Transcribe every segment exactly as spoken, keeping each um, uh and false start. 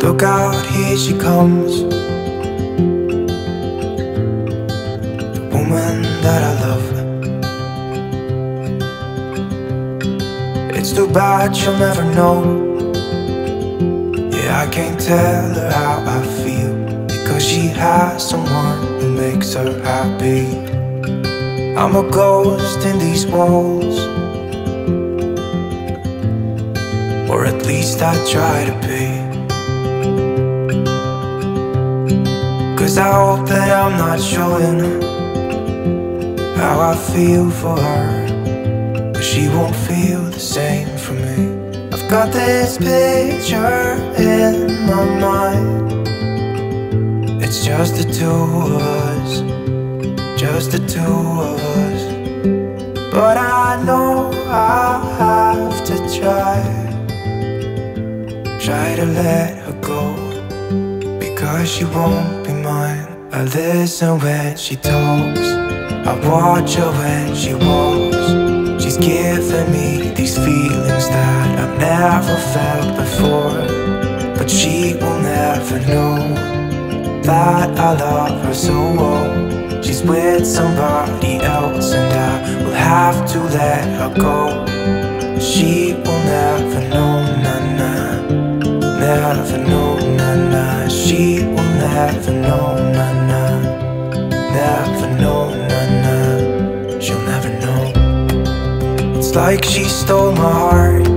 Look out, here she comes, the woman that I love. It's too bad she'll never know. Yeah, I can't tell her how I feel, because she has someone who makes her happy. I'm a ghost in these walls, or at least I try to be. Cause I hope that I'm not showing how I feel for her, but she won't feel the same for me. I've got this picture in my mind. It's just the two of us, just the two of us. But I know I have to try, try to let her go, because she won't be mine. I listen when she talks, I watch her when she walks. She's giving me these feelings that I've never felt before, but she will never know that I love her so well. She's with somebody else and I will have to let her go. She will never know, na-na, never know, na-na. She will never know, na-na, never know, na-na. She'll never know. It's like she stole my heart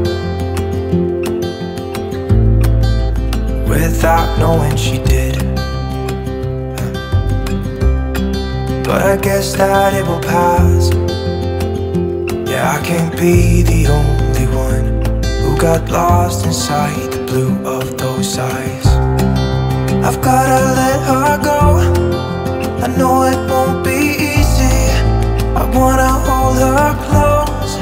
without knowing she did. But I guess that it will pass. Yeah, I can't be the only one who got lost inside the blue of those eyes. I've gotta let her go, I know it won't be easy. I wanna hold her close,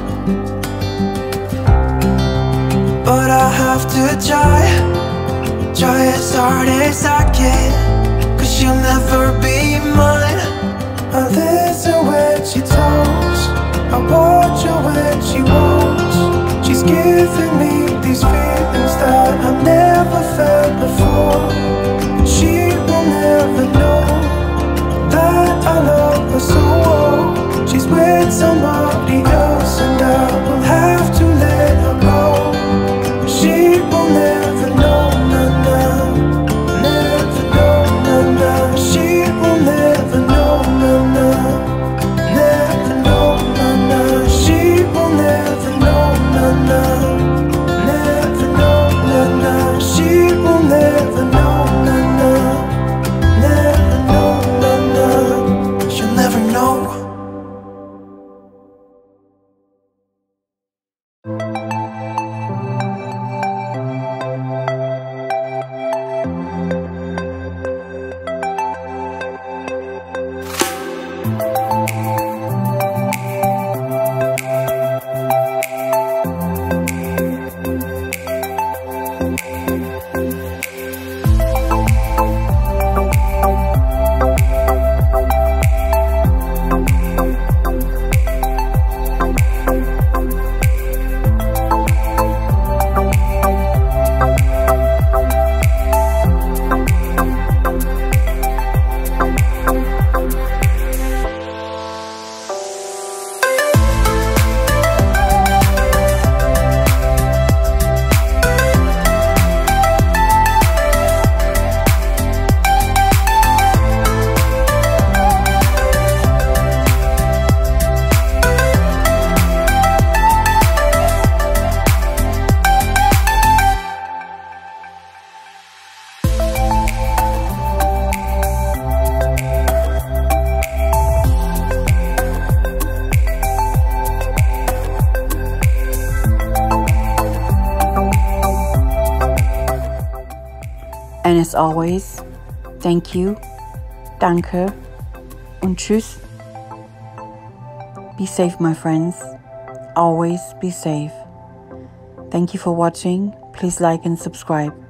but I have to try, try as hard as I can, cause she'll never be mine. I listen when she talks, I watch her when she walks. She's giving me these feelings that I've never felt before. She will never know that I love her so well. She's with somebody else and I will have to let her go. She will never know, na-na, never know, na-na. She will never know, na-na, never know, na-na. She will never know, na-na, never know, na-na. She will never know, na-na, never know, na-na. She'll never know. And as always, thank you, danke und tschüss. Be safe, my friends. Always be safe. Thank you for watching. Please like and subscribe.